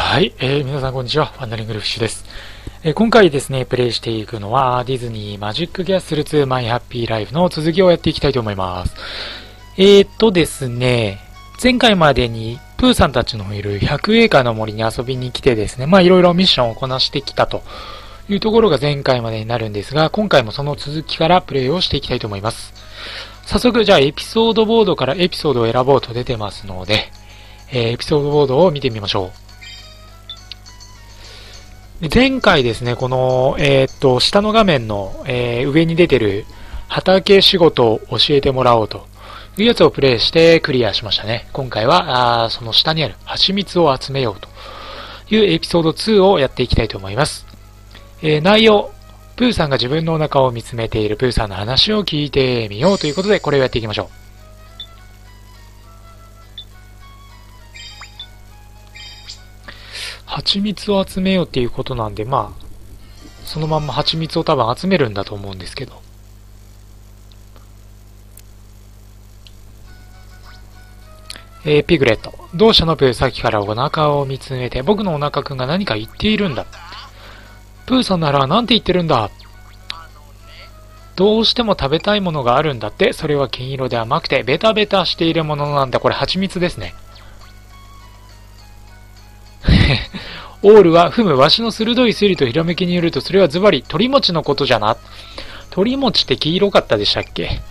はい、皆さんこんにちは。ワンダリングルフィッシュです。今回ですね、プレイしていくのは、ディズニーマジックキャッスル2マイハッピーライフの続きをやっていきたいと思います。ですね、前回までに、プーさんたちのいる100エーカーの森に遊びに来てですね、いろいろミッションをこなしてきたというところが前回までになるんですが、今回もその続きからプレイをしていきたいと思います。早速、じゃあエピソードボードからエピソードを選ぼうと出てますので、エピソードボードを見てみましょう。前回ですね、この、下の画面の、上に出てる畑仕事を教えてもらおうというやつをプレイしてクリアしましたね。今回は、その下にある蜂蜜を集めようというエピソード2をやっていきたいと思います。内容、プーさんが自分のお腹を見つめているプーさんの話を聞いてみようということで、これをやっていきましょう。蜂蜜を集めようっていうことなんで、そのまんま蜂蜜を多分集めるんだと思うんですけど。ピグレット。どうしたのプー、さっきからお腹を見つめて、僕のお腹くんが何か言っているんだ。プーさんならなんて言ってるんだ。どうしても食べたいものがあるんだって、それは金色で甘くてベタベタしているものなんだ。これ蜂蜜ですね。オールは、わしの鋭い推理とひらめきによると、それはズバリ、鳥餅のことじゃな。鳥餅って黄色かったでしたっけ？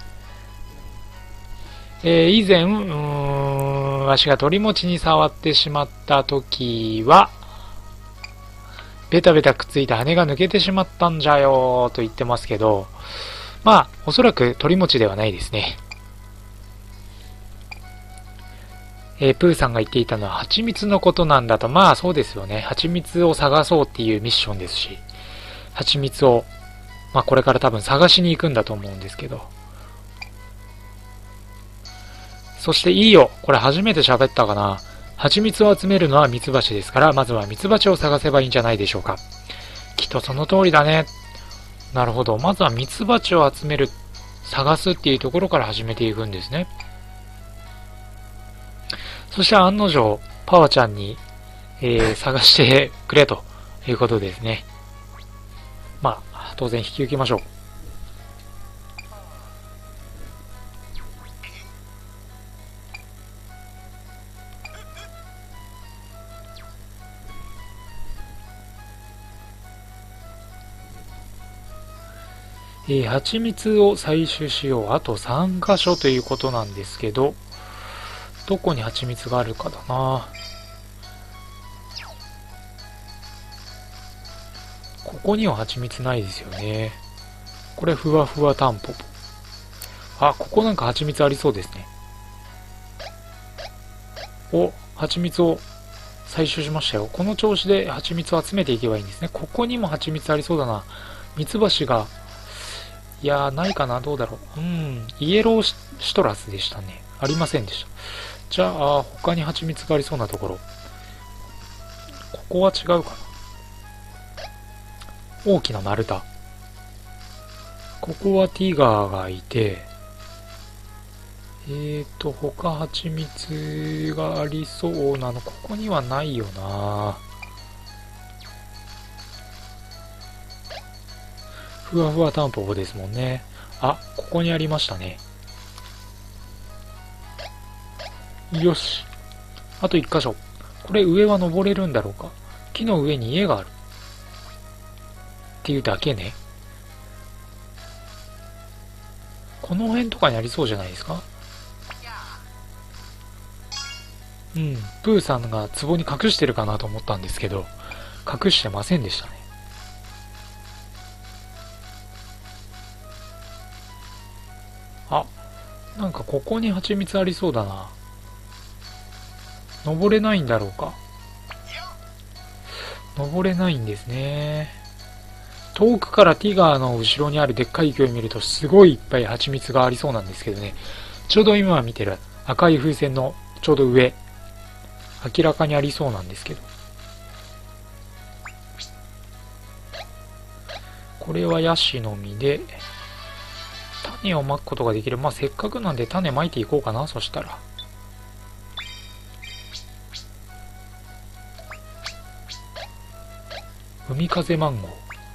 以前、わしが鳥餅に触ってしまった時は、ベタベタくっついた羽が抜けてしまったんじゃよーと言ってますけど、おそらく鳥餅ではないですね。プーさんが言っていたのは蜂蜜のことなんだと。そうですよね。蜂蜜を探そうっていうミッションですし、蜂蜜を、これから多分探しに行くんだと思うんですけど。そしていいよ。これ初めて喋ったかな。蜂蜜を集めるのはミツバチですから、まずはミツバチを探せばいいんじゃないでしょうか。きっとその通りだね。なるほど。まずはミツバチを集める、探すっていうところから始めていくんですね。そして案の定、パワちゃんに、探してくれということですね。当然引き受けましょう。蜂蜜を採取しよう。あと3箇所ということなんですけど、どこに蜂蜜があるかだな。ここには蜂蜜ないですよね。これふわふわタンポポ。ここなんか蜂蜜ありそうですね。蜂蜜を採取しましたよ。この調子で蜂蜜を集めていけばいいんですね。ここにも蜂蜜ありそうだな。ミツバチが、いやー、ないかな、どうだろう。イエローシトラスでしたね。ありませんでした。じゃあ、他に蜂蜜がありそうなところ。ここは違うかな。大きな丸太。ここはティガーがいて、他蜂蜜がありそうなの、ここにはないよな。ふわふわタンポポですもんね。ここにありましたね。よし。あと1箇所。これ上は登れるんだろうか。木の上に家がある。っていうだけね。この辺とかにありそうじゃないですか。プーさんが壺に隠してるかなと思ったんですけど、隠してませんでしたね。なんかここに蜂蜜ありそうだな。登れないんだろうか。登れないんですね。遠くからティガーの後ろにあるでっかい池を見るとすごいいっぱい蜂蜜がありそうなんですけどね。ちょうど今見てる赤い風船のちょうど上、明らかにありそうなんですけど。これはヤシの実で、種をまくことができる。せっかくなんで種まいていこうかな。そしたら海風マンゴー。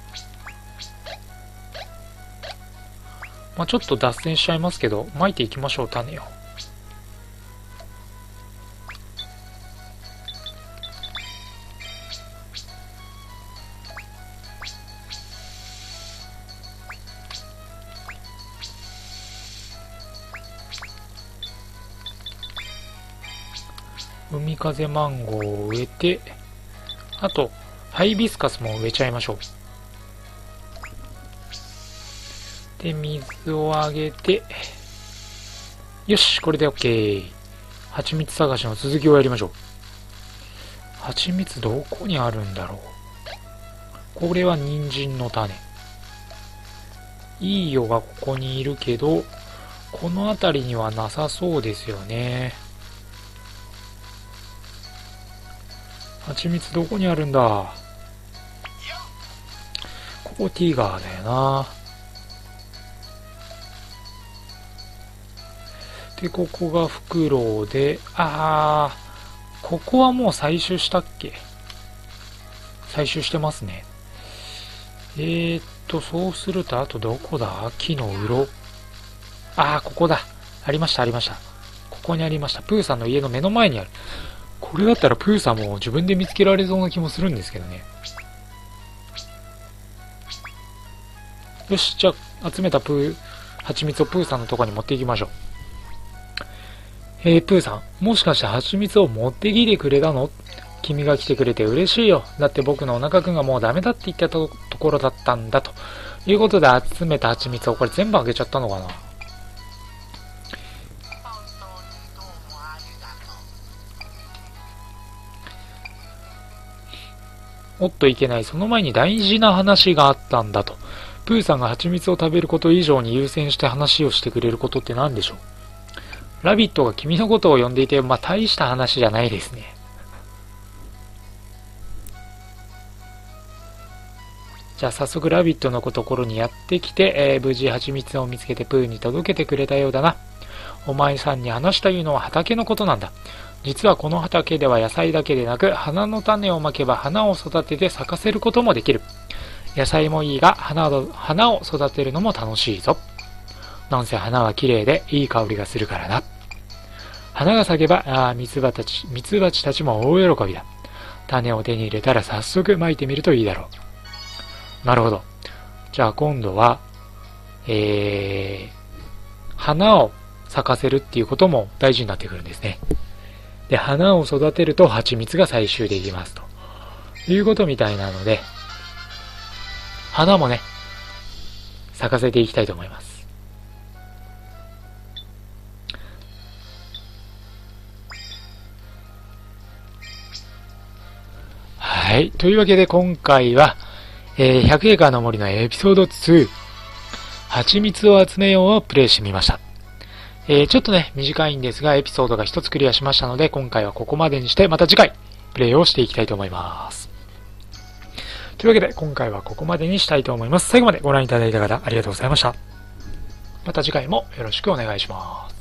まあ、ちょっと脱線しちゃいますけど、撒いていきましょう、種を。海風マンゴーを植えて、あと、ハイビスカスも植えちゃいましょう。で、水をあげて、よし、これで OK。蜂蜜探しの続きをやりましょう。蜂蜜どこにあるんだろう。これは人参の種。いいよがここにいるけど、この辺りにはなさそうですよね。蜂蜜どこにあるんだ。ここティガーだよな。で、ここがフクロウで、ここはもう採集したっけ？採集してますね。そうすると、あとどこだ？木のうろ。ここだ。ありました、ありました。ここにありました。プーさんの家の目の前にある。これだったらプーさんも自分で見つけられそうな気もするんですけどね。よし、じゃあ、集めた蜂蜜をプーさんのとこに持っていきましょう。プーさん、もしかして蜂蜜を持ってきてくれたの？君が来てくれて嬉しいよ。だって僕のお腹くんがもうダメだって言ったところだったんだ。ということで集めた蜂蜜をこれ全部あげちゃったのかな？おっといけない。その前に大事な話があったんだと。プーさんが蜂蜜を食べること以上に優先して話をしてくれることって何でしょう？ラビットが君のことを呼んでいて、大した話じゃないですね。じゃあ早速ラビットのところにやってきて、無事蜂蜜を見つけてプーに届けてくれたようだな。お前さんに話というのは畑のことなんだ。実はこの畑では野菜だけでなく、花の種をまけば花を育てて咲かせることもできる。野菜もいいが、花を育てるのも楽しいぞ。なんせ花は綺麗でいい香りがするからな。花が咲けば、ミツバチたちも大喜びだ。種を手に入れたら早速撒いてみるといいだろう。なるほど。じゃあ今度は、花を咲かせるっていうことも大事になってくるんですね。で、花を育てると蜂蜜が採集できますということみたいなので、花もね、咲かせていきたいと思います。はい。というわけで今回は、100エーカーの森のエピソード2、蜂蜜を集めようをプレイしてみました。ちょっとね、短いんですが、エピソードが一つクリアしましたので、今回はここまでにして、また次回、プレイをしていきたいと思います。というわけで、今回はここまでにしたいと思います。最後までご覧いただいた方、ありがとうございました。また次回もよろしくお願いします。